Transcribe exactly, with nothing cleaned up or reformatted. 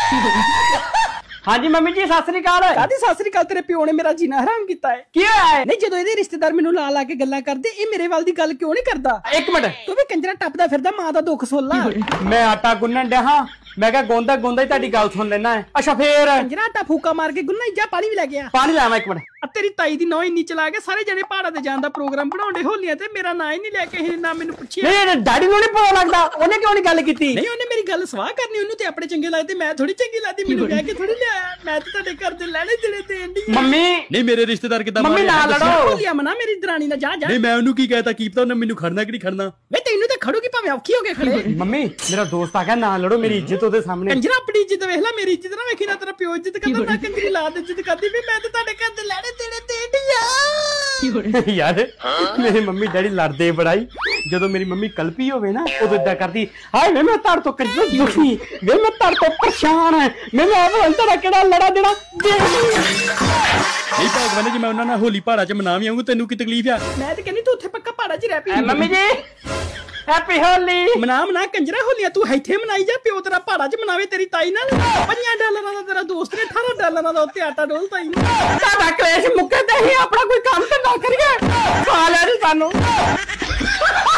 हाँ जी मम्मी जी सत श्री अकाल। कादी सत श्री अकाल, तेरे प्यो ने मेरा जीना हराम किया है। की होया है? नहीं जो रिश्तेदार मैनू ला ला के गल्लां करदे, ये मेरे वाल दी गल क्यों नहीं करदा? एक मिनट, तू भी कंजरा टपदा फिरदा, मां दा दुख सुन ला। मैं आटा गुन्नन डया हां, मैं क्या गोंदा गोंदा ही ताड़ी गल सुन लेना है। अच्छा फिर कंजरा आटा फूका मार के गुन्ना, जा पानी भी ले गया। पानी लावा एक मिनट। तेरी ताई दी नौ इन्नी चला के सारे जने पहाड़ा ते जान दा प्रोग्राम बनाउंदे होलियां ते मेरा ना ही नहीं लेके ही ना मैनू पुछिया। नहीं डैडी नु नहीं पता लगदा, ओने क्यों नहीं गल कीती? नहीं ओने मेरी गल सवाह करनी, ओनू ते अपने चंगे लगदे, मैं थोड़ी चंगी लगदी, मैनू कह के थोड़ी लिया। मैं ते तुहाडे घर दे लेने देने देन दी। मम्मी नहीं मेरे रिश्तेदार किदां मम्मी ना लड़ो। होलियां मना मेरी दरानी ना, जा जा। नहीं मैं ओनू की कहता की पता ओने मैनू खड़ना कि नहीं खड़ना। वे तैनू ते खड़ोगी भावें औखी हो के खड़े। मम्मी मेरा दोस्त आ गया, ना लड़ो, मेरी इज्जत ओदे सामने। कंजरा अपनी इज्जत वेख ला, मेरी इज्जत ना वेखी ना, तेरा प्यो इज्जत करदा, ना कंजरी लाद इज्जत करदी भी, मैं ते तुहाडे घर दे लेने देने देन दी। यार मेरी मम्मी डैडी लड़दे बड़ाई, ਜਦੋਂ ਮੇਰੀ ਮੰਮੀ ਕਲਪੀ ਹੋਵੇ ਨਾ ਉਦੋਂ ਇਦਾਂ ਕਰਦੀ, ਹਾਏ ਵੇ ਮੈਂ ਤੜ ਤੋਂ ਕੰਜਰ ਦੁਖੀ, ਵੇ ਮੈਂ ਤੜ ਤੋਂ ਪਰੇਸ਼ਾਨ ਹੈ, ਮੈਨੂੰ ਆਪ ਅੰਤਰਾ ਕਿਹੜਾ ਲੜਾ ਦੇਣਾ। ਨਹੀਂ ਭਗਵਾਨ ਜੀ ਮੈਂ ਉਹਨਾਂ ਨਾਲ ਹੋਲੀ ਪਹਾੜਾ 'ਚ ਮਨਾ ਵੀ ਆਉਂਗਾ, ਤੈਨੂੰ ਕੀ ਤਕਲੀਫ ਆ? ਮੈਂ ਤੇ ਕਹਿੰਦੀ ਤੂੰ ਉੱਥੇ ਪੱਕਾ ਪਹਾੜਾ 'ਚ ਰਹਿ ਪਈ। ਮੰਮੀ ਜੀ ਹੈਪੀ ਹੋਲੀ। ਮਨਾ ਮਨਾ ਕੰਜਰਾ ਹੋਲੀਆਂ ਤੂੰ ਇੱਥੇ ਮਨਾਈ ਜਾ, ਪਿਓ ਤੇਰਾ ਪਹਾੜਾ 'ਚ ਮਨਾਵੇ ਤੇਰੀ ਤਾਈ ਨਾਲ। ਪੰਜਾਂ ਡਾਲਰਾਂ ਦਾ ਤੇਰਾ ਦੋਸਤ ਨੇ ਅਠਾਰਾਂ ਡਾਲਰਾਂ ਦਾ ਉੱਤੇ ਆਟਾ ਡੋਲ ਤਾਈ ਨੂੰ। ਸਾਡਾ ਕਲੇਸ਼ ਮੁੱਕੇ ਤੇ ਹੀ ਆਪਣਾ ਕੋਈ ਕੰਮ ਧੰਦਾ ਕਰੀਏ, ਖਾ ਲੈ ਨੀ ਸਾਨੂੰ।